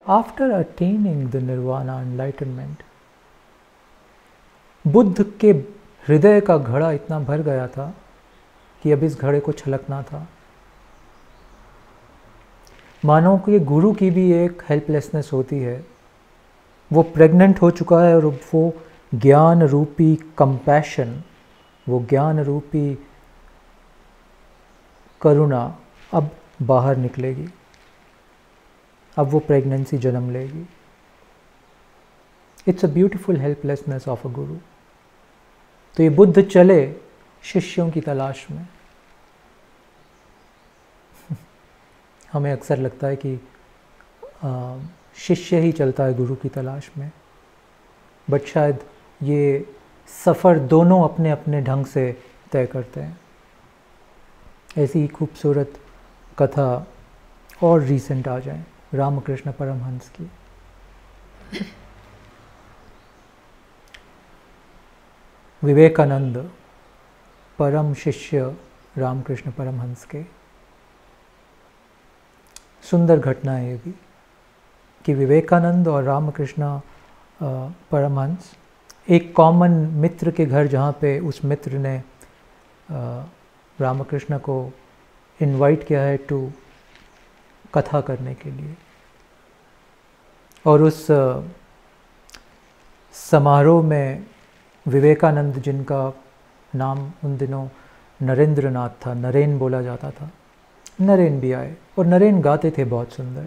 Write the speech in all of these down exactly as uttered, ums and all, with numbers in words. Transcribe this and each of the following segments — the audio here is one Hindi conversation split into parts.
After attaining the nirvana enlightenment, Buddha के हृदय का घड़ा इतना भर गया था कि अब इस घड़े को छलकना था। मानो कि गुरु की भी एक हेल्पलेसनेस होती है, वो प्रेग्नेंट हो चुका है और वो ज्ञान रूपी कंपैशन, वो ज्ञान रूपी करुणा अब बाहर निकलेगी, अब वो प्रेगनेंसी जन्म लेगी। It's a beautiful helplessness of a guru. तो ये बुद्ध चले शिष्यों की तलाश में। हमें अक्सर लगता है कि आ, शिष्य ही चलता है गुरु की तलाश में, बट शायद ये सफ़र दोनों अपने अपने ढंग से तय करते हैं। ऐसी ही खूबसूरत कथा और रीसेंट आ जाए रामकृष्ण परमहंस की। विवेकानंद परम शिष्य रामकृष्ण परमहंस के। सुंदर घटना है ये भी कि विवेकानंद और रामकृष्ण परमहंस एक कॉमन मित्र के घर, जहाँ पे उस मित्र ने रामकृष्ण को इनवाइट किया है टू कथा करने के लिए, और उस समारोह में विवेकानंद, जिनका नाम उन दिनों नरेंद्र नाथ था, नरेन बोला जाता था, नरेन भी आए और नरेन गाते थे बहुत सुंदर।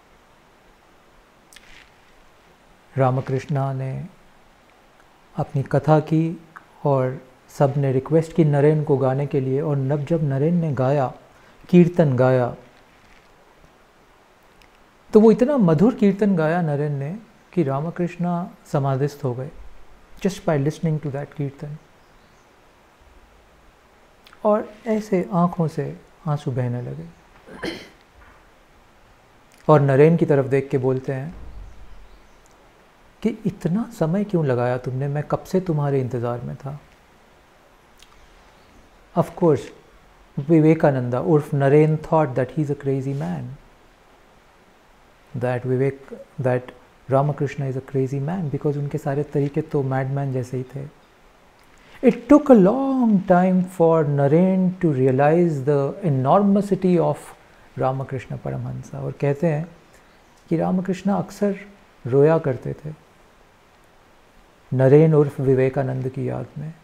रामकृष्णा ने अपनी कथा की और सब ने रिक्वेस्ट की नरेन को गाने के लिए, और नब जब नरेन ने गाया, कीर्तन गाया, तो वो इतना मधुर कीर्तन गाया नरेन ने कि रामकृष्णा समाधिस्थ हो गए just by listening to that kirtan, और ऐसे आंखों से आंसू बहने लगे। और नरेन की तरफ देख के बोलते हैं कि इतना समय क्यों लगाया तुमने, मैं कब से तुम्हारे इंतज़ार में था। ऑफ कोर्स विवेकानंदा उर्फ Naren thought that he is a crazy man, that Vivek that Ramakrishna is a crazy man, because उनके सारे तरीके तो मैडमैन जैसे ही थे। It took a long time for Naren to realize the enormity of Ramakrishna Paramahansa. और कहते हैं कि रामकृष्ण अक्सर रोया करते थे नरेन उर्फ विवेकानंद की याद में,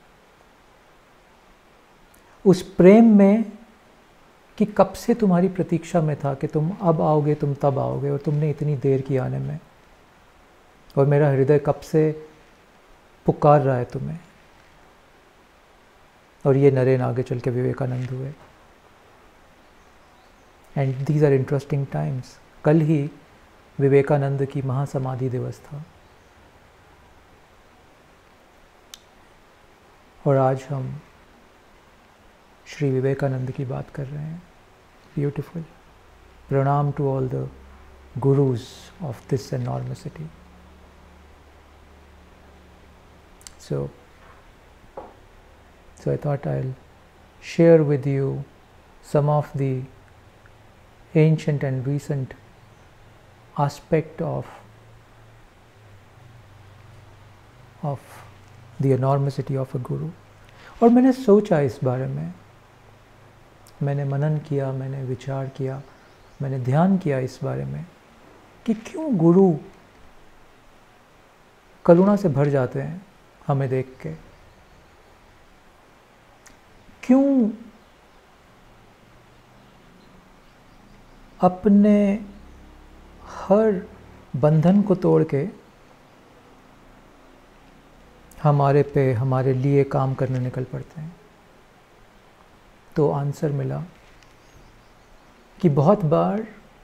उस प्रेम में कि कब से तुम्हारी प्रतीक्षा में था कि तुम अब आओगे, तुम तब आओगे, और तुमने इतनी देर की आने में, और मेरा हृदय कब से पुकार रहा है तुम्हें। और ये नरेन आगे चल के विवेकानंद हुए। And these are interesting times. कल ही विवेकानंद की महासमाधि दिवस था, और आज हम श्री विवेकानंद की बात कर रहे हैं। Beautiful. Pranam to all the gurus of this enormity. So So I thought I'll share with you some of the ancient and recent aspect of of the enormity of a guru। और मैंने सोचा इस बारे में, मैंने मनन किया, मैंने विचार किया, मैंने ध्यान किया इस बारे में कि क्यों गुरु करुणा से भर जाते हैं हमें देख के, क्यों अपने हर बंधन को तोड़ के हमारे पे, हमारे लिए काम करने निकल पड़ते हैं। तो आंसर मिला कि बहुत बार,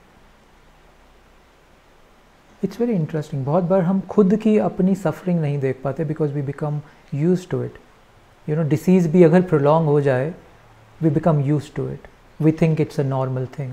इट्स वेरी इंटरेस्टिंग, बहुत बार हम खुद की अपनी सफरिंग नहीं देख पाते because we become used to it. You know, disease भी अगर प्रोलॉन्ग हो जाए, we become used to it, we think it's a normal thing.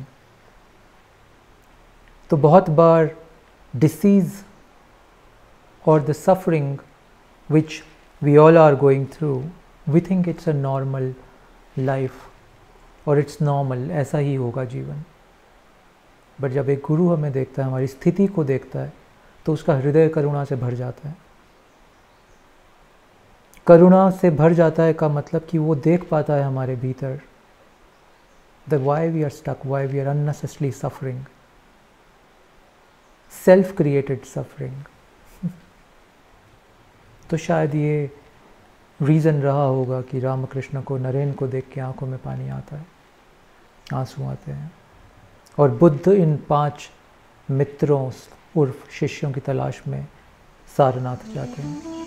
तो बहुत बार डिसीज़ और the suffering which we all are going through, we think it's a normal life or it's normal, ऐसा ही होगा जीवन। बट जब एक गुरु हमें देखता है, हमारी स्थिति को देखता है, तो उसका हृदय करुणा से भर जाता है। करुणा से भर जाता है का मतलब कि वो देख पाता है हमारे भीतर the why we are stuck, why we are unnecessarily suffering, self created suffering. तो शायद ये रीज़न रहा होगा कि रामकृष्ण को नरेन को देख के आंखों में पानी आता है, आंसू आते हैं, और बुद्ध इन पांच मित्रों उर्फ शिष्यों की तलाश में सारनाथ जाते हैं।